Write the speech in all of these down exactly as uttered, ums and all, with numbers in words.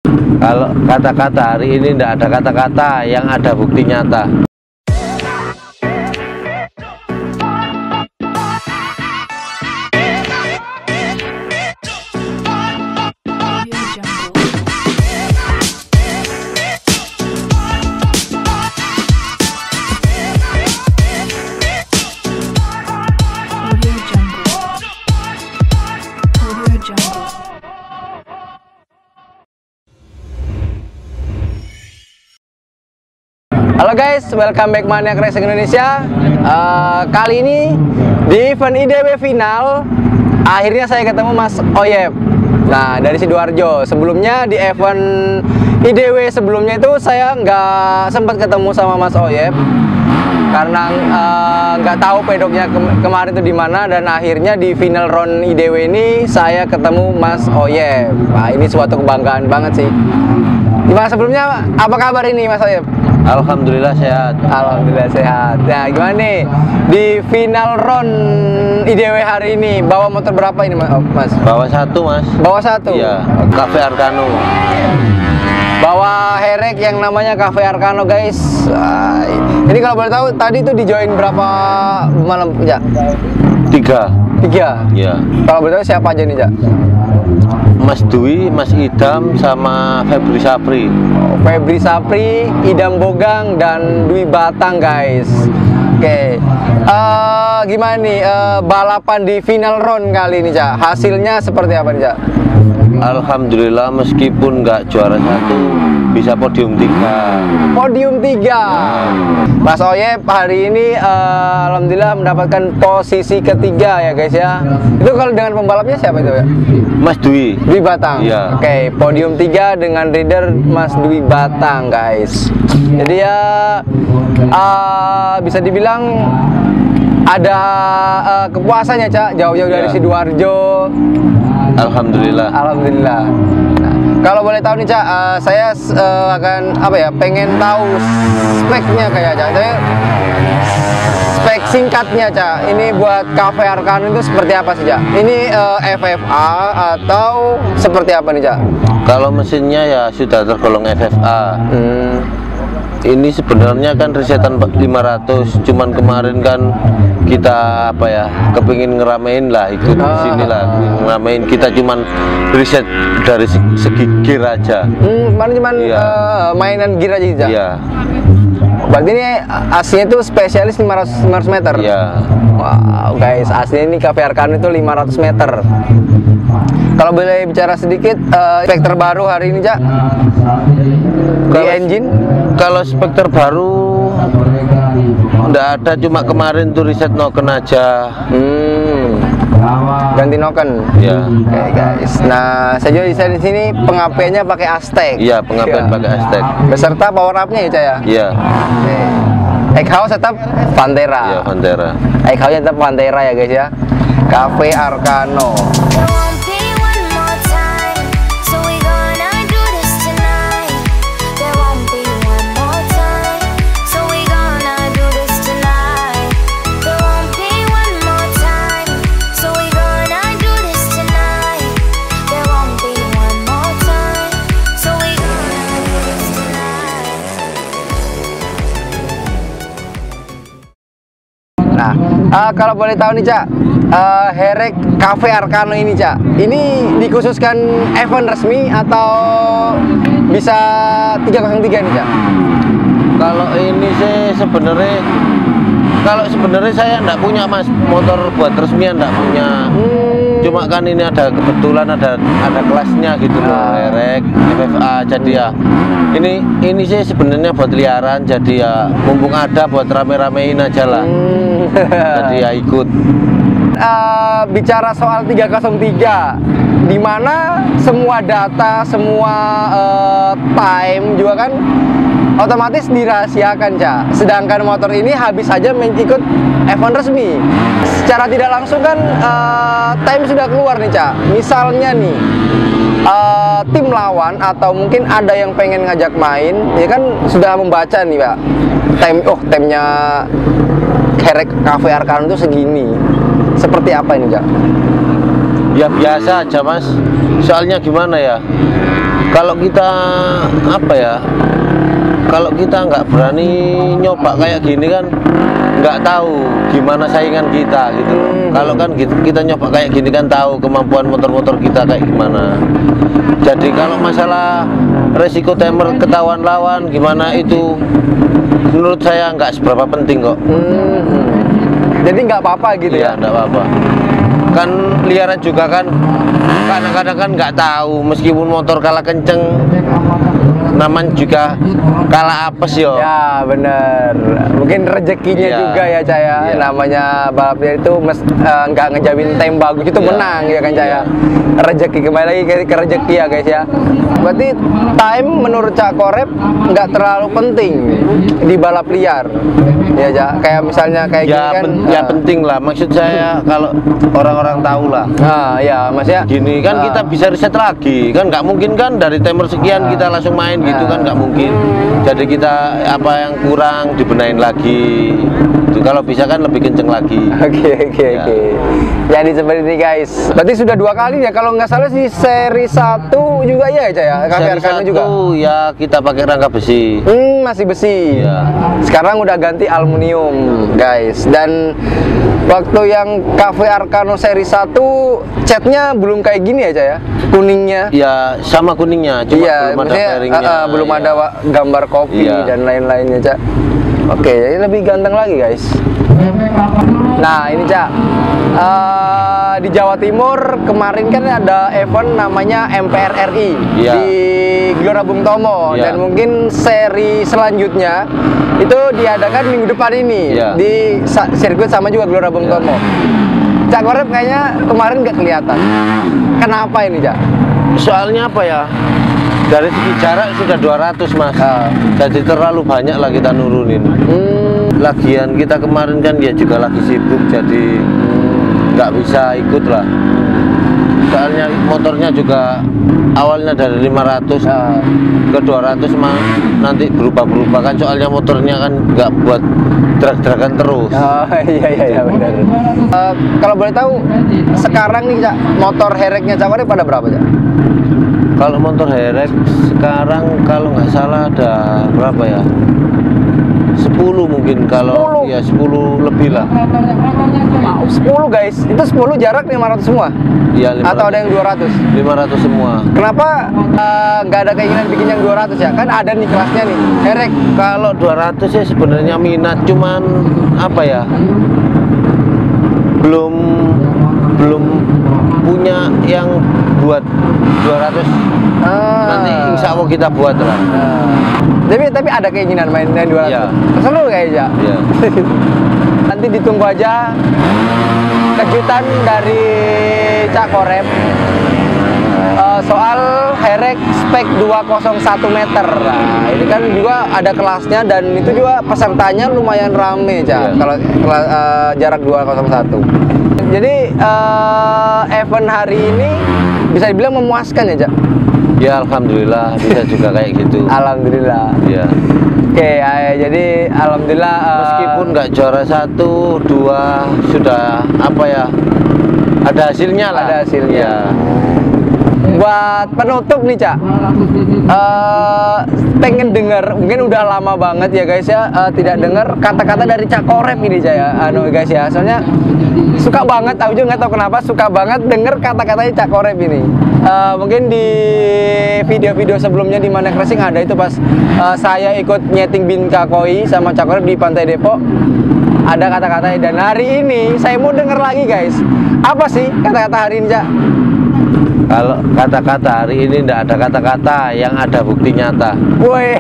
Kalau kata-kata hari ini tidak ada kata-kata, yang ada bukti nyata. Halo guys, welcome back Maniac Racing Indonesia. uh, Kali ini di event I D W final, akhirnya saya ketemu Mas Oyep. Nah, dari Sidoarjo. Sebelumnya di event I D W sebelumnya itu saya nggak sempat ketemu sama Mas Oyep karena nggak uh, tahu pedoknya ke kemarin itu di mana, dan akhirnya di final round I D W ini saya ketemu Mas Oyep. Nah, ini suatu kebanggaan banget sih. Gimana sebelumnya, apa kabar ini Mas Oyep? Alhamdulillah sehat. Alhamdulillah sehat. Nah, gimana nih di final round I D W hari ini? Bawa motor berapa ini Mas? Bawa satu Mas. Bawa satu? Iya, Cafe Arcano. Bawa herek yang namanya Cafe Arcano guys. Nah, ini kalau boleh tahu tadi itu di join berapa malam ya? Tiga. Tiga? Iya. Kalau boleh tahu siapa aja nih Cak? Mas Dwi, Mas Idam, sama Febri Sapri. Oh, Febri Sapri, Idam Bogang, dan Dwi Batang guys. Oke, okay. uh, gimana nih uh, balapan di final round kali ini Cak? Hasilnya seperti apa nih Cak? Alhamdulillah meskipun nggak juara satu, bisa podium tiga. Podium tiga. Mas Oyep hari ini uh, alhamdulillah mendapatkan posisi ketiga ya guys ya. Itu kalau dengan pembalapnya siapa itu ya? Mas Dwi. Dwi Batang. Iya. Oke, okay, podium tiga dengan rider Mas Dwi Batang guys. Jadi ya uh, bisa dibilang ada uh, kepuasannya Cak, jauh-jauh dari iya. Sidoarjo. Alhamdulillah. Alhamdulillah. Nah, kalau boleh tahu nih Cak, uh, saya uh, akan apa ya? Pengen tahu speknya kayak Cak. Saya spek singkatnya Cak. Ini buat Cafe Arcano itu seperti apa sih Cak? Ini uh, F F A atau seperti apa nih Cak? Kalau mesinnya ya sudah tergolong F F A. Hmm. Ini sebenarnya kan risetan lima ratus, cuman kemarin kan kita apa ya, kepingin ngeramein lah, ikut di sini lah, ngeramein. Kita cuman riset dari segi gear aja. Hmm, kemarin cuman iya. uh, mainan gear aja Cak? Iya. Berarti ini aslinya itu spesialis lima ratus meter? Iya. Wow guys, aslinya ini Cafe Arcano itu lima ratus meter. Kalau boleh bicara sedikit, uh, spek terbaru hari ini Cak? Di Kalau, engine? Kalau spek terbaru nggak ada, cuma kemarin tuh riset noken aja. Hmm. Ganti noken. Iya. Oke okay, guys. Nah, saya juga bisa di sini pengapiannya pakai Aztek. Iya, pengapian ya. pakai Aztek. Beserta power up-nya ya Cak ya? Iya. Okay. Egghouse tetap Pantera. Iya, Pantera. Egghouse tetap Pantera ya guys ya. Cafe Arcano. Nah, uh, kalau boleh tahu nih Cak, uh, herek Cafe Arcano ini Cak, ini dikhususkan event resmi atau bisa tiga nol tiga nih Cak? Kalau ini sih sebenarnya, kalau sebenarnya saya enggak punya Mas, motor buat resmian enggak punya. Hmm. Cuma kan ini ada kebetulan ada ada kelasnya gitu loh, Ah. herek F F A, jadi ya ini ini sih sebenarnya buat liaran, jadi ya mumpung ada buat rame-ramein aja lah. Hmm. Jadi ya ikut. Uh, bicara soal tiga nol tiga, di mana semua data, semua uh, time juga kan otomatis dirahasiakan Cak. Sedangkan motor ini habis saja mengikut event resmi. Secara tidak langsung kan uh, time sudah keluar nih Cak. Misalnya nih uh, tim lawan atau mungkin ada yang pengen ngajak main, ya kan sudah membaca nih Pak. Time, oh timenya herek Cafe Arcano itu segini. Seperti apa ini Cak? Ya biasa aja Mas. Soalnya gimana ya? kalau kita apa ya, kalau kita nggak berani nyoba kayak gini kan nggak tahu gimana saingan kita gitu. Hmm. Kalau kan kita, kita nyoba kayak gini kan tahu kemampuan motor-motor kita kayak gimana. Jadi kalau masalah resiko timer ketahuan lawan gimana itu menurut saya nggak seberapa penting kok. Hmm. Jadi nggak apa-apa gitu ya? Nggak apa-apa. Kan liaran juga kan kadang-kadang kan nggak tahu meskipun motor kalah kenceng naman juga kalah apes yo. Ya bener, mungkin rezekinya ya. juga ya Caya. Ya. Namanya balapnya itu nggak uh, ngejamin time bagus itu ya. Menang ya kan Caya. Ya. Rezeki kembali lagi ke, ke rezeki ya guys ya. Berarti time menurut Cak Korep nggak terlalu penting di balap liar. Ya Cak, kayak misalnya kayak ya, gini kan. Pen, ya uh, penting lah. Maksud saya kalau orang-orang tahu lah. Nah ya maksudnya. Gini kan uh, kita bisa riset lagi kan nggak mungkin kan dari timer sekian uh, kita langsung main. Gitu kan nggak mungkin. Jadi kita apa yang kurang dibenahin lagi. Itu kalau bisa kan lebih kenceng lagi. Oke oke oke. Jadi seperti ini guys. Berarti sudah dua kali ya kalau nggak salah sih seri satu juga ya ya. Seri satu juga. Ya kita pakai rangka besi. Hmm, masih besi. Ya. Sekarang udah ganti aluminium guys. Dan waktu yang Cafe Arcano seri satu catnya belum kayak gini aja ya. Kuningnya. Ya sama kuningnya. Cuma iya, belum ada fairingnya. Uh, uh, belum ya. ada gambar kopi ya. Dan lain-lainnya Cak. Oke, jadi lebih ganteng lagi guys. Nah ini Cak, uh, di Jawa Timur kemarin kan ada event namanya M P R R I ya. Di Gelora Bung Tomo ya. Dan mungkin seri selanjutnya itu diadakan minggu depan ini ya. Di sirkuit sama juga Gelora Bung ya. Tomo. Cak Korep kayaknya kemarin nggak kelihatan. Kenapa ini Cak? Soalnya apa ya? Dari segi jarak sudah dua ratus mas, uh. jadi terlalu banyak lah kita nurunin. Hmm. Lagian kita kemarin kan dia juga lagi sibuk, jadi nggak bisa ikut lah. Soalnya motornya juga awalnya dari lima ratus uh. ke dua ratus mah nanti berubah-berubah kan. Soalnya motornya kan nggak buat drag-dragan terus. Oh iya iya, iya benar. Uh, kalau boleh tahu sekarang nih Cak, motor hereknya Cak Korep pada berapa Cak? Kalau motor herek sekarang kalau nggak salah ada berapa ya? sepuluh mungkin kalau ya sepuluh lebih lah. Wow, sepuluh guys. Itu sepuluh jarak lima ratus semua? Iya, lima ratus. Atau ada yang dua ratus? lima ratus semua. Kenapa nggak uh, ada keinginan bikin yang dua ratus ya? Kan ada nih kelasnya nih, herek. Kalau dua ratus ya sebenarnya minat, cuman apa ya? Belum belum punya yang buat dua ratus. Ah. Nanti insya Allah kita buat lah. Ah. Tapi tapi ada keinginan main yang dua ratus. Ya. Seru kayaknya. Ya. Nanti ditunggu aja kejutan dari Cak Korep uh, soal herek spek dua nol satu meter. Nah, ini kan juga ada kelasnya dan itu juga pesertanya lumayan rame Cak. Ya. Kalau uh, jarak dua nol satu. Jadi uh, event hari ini bisa dibilang memuaskan ya Cak? Ya alhamdulillah bisa juga kayak gitu. Alhamdulillah. Ya. Oke, ya, jadi alhamdulillah uh, meskipun nggak juara satu, dua sudah apa ya? Ada hasilnya lah. Ada hasilnya. Ya. Buat penutup nih Cak, uh, pengen dengar, mungkin udah lama banget ya guys ya uh, tidak dengar kata-kata dari Cak Korep ini Cak ya, anu guys ya, soalnya suka banget, aku juga nggak tahu kenapa suka banget denger kata-katanya Cak Korep ini. Uh, mungkin di video-video sebelumnya di Maniac Racing ada itu pas uh, saya ikut nyeting bin Kakoi sama Cak Korep di Pantai Depok, ada kata-katanya. Dan hari ini saya mau denger lagi guys, apa sih kata-kata hari ini Cak? Kalau kata-kata hari ini tidak ada kata-kata, yang ada bukti nyata. Woi,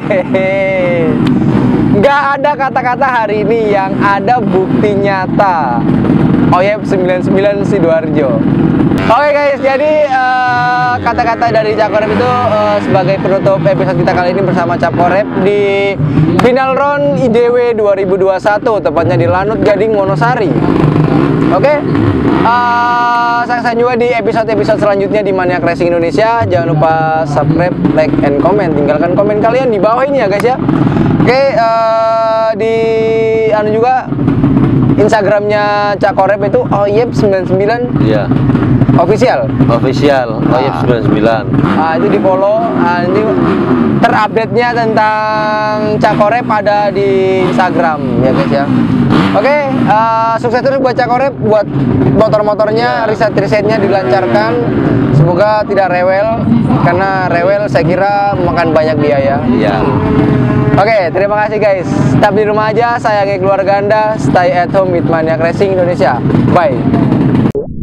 nggak ada kata-kata hari ini, yang ada bukti nyata. Oyep sembilan puluh sembilan Sidoarjo. Oke guys, jadi kata-kata uh, dari Cak Korep itu uh, sebagai penutup episode kita kali ini bersama Cak Korep di Final Round I D W dua ribu dua puluh satu, tepatnya di Lanut Gading Wonosari. Oke, okay. uh, saksikan juga di episode-episode selanjutnya di Maniac Racing Indonesia. Jangan lupa subscribe, like, and comment. Tinggalkan komen kalian di bawah ini ya guys ya. Oke, okay, uh, di anu juga Instagramnya Cak Korep itu Oyep sembilan puluh sembilan Iya. official. Official Oyep Ah. sembilan puluh sembilan. Nah, itu di follow. Nah, nanti terupdate-nya tentang Cak Korep ada di Instagram ya guys ya. Oke, eh, sukses terus buat Cak Korep, buat motor-motornya, Ya. riset-risetnya dilancarkan. Semoga tidak rewel, karena rewel saya kira makan banyak biaya. Iya. Oke, terima kasih guys. Tetap di rumah aja, sayangi keluarga Anda. Stay at home with Maniac Racing Indonesia. Bye.